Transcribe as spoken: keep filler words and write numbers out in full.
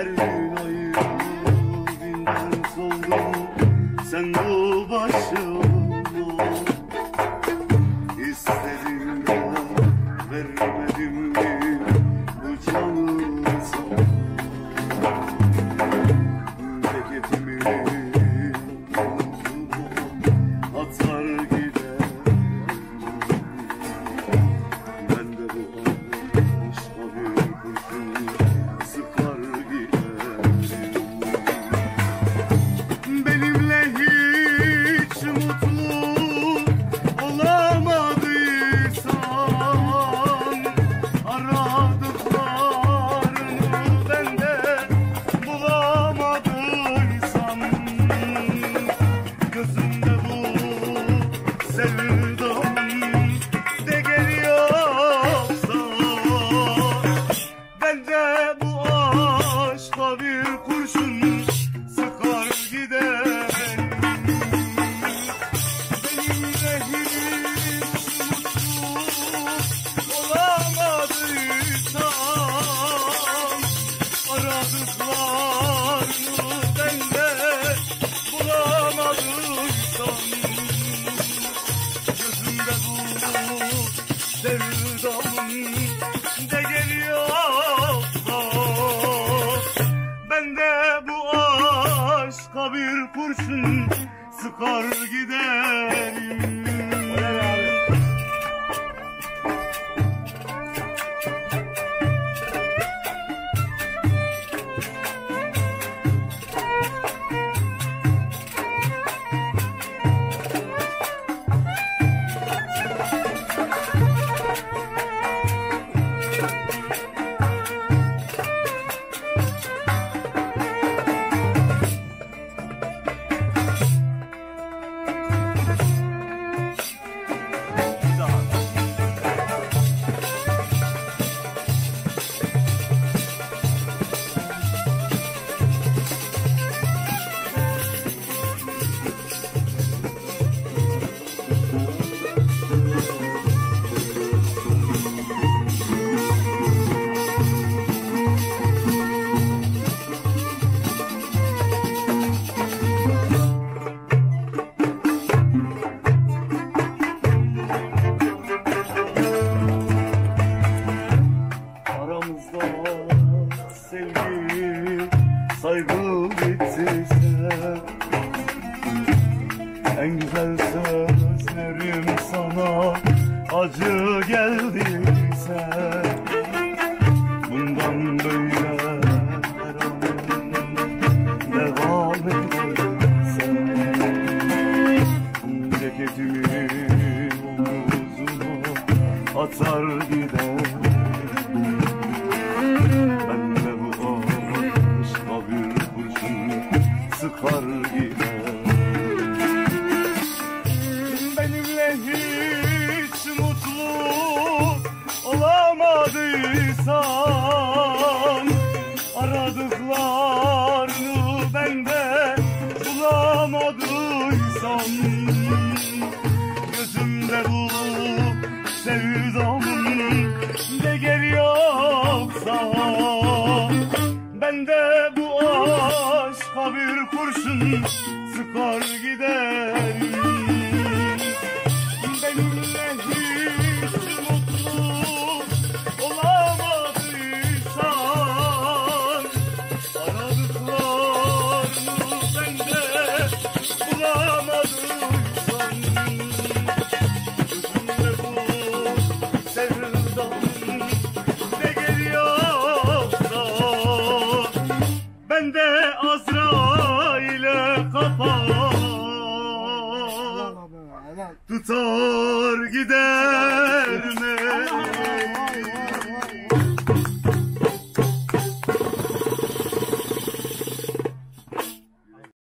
Her gün ayrı günden soldum, sen bu başıma. İstedim de vermedim mi bu canı sana? Ceketimi atar gider, ben de bu aşka bir kurşun sıkar gider. Benimle hiç mutlu olamadıysan, aradıklarını bende bulamadıysan, gözümde bu sevdam de geliyorsa, ben de bu aşka bir kurşun sıkar gider. Benimle hiç mutlu olamadıysan, aradıklarını bende bulamadıysan, gözümde bu sevdamın de geliyorsa, ben de bu aşka bir kurşun sıkar giderim. Sevgi, saygı bittiyse, en güzel sözlerim sana acı geldiyse, bundan böyle her an devam edersen, ceketimi omuzuma atar gider. Ben de bu aşka bir kurşun sıkar gider. Benimle hiç mutlu olamadıysan, aradıklarını bende bulamadıysan, gözümde bu sevdamın de geliyorsa, ben de bu aşka bir kurşun sıkar giderim. Benimle hiç mutlu olamadıysan, aradıklarını bende bulamadıysan, gözümde bu sevdamın de geliyorsa, ben de Azrail'e kafa tutar gider.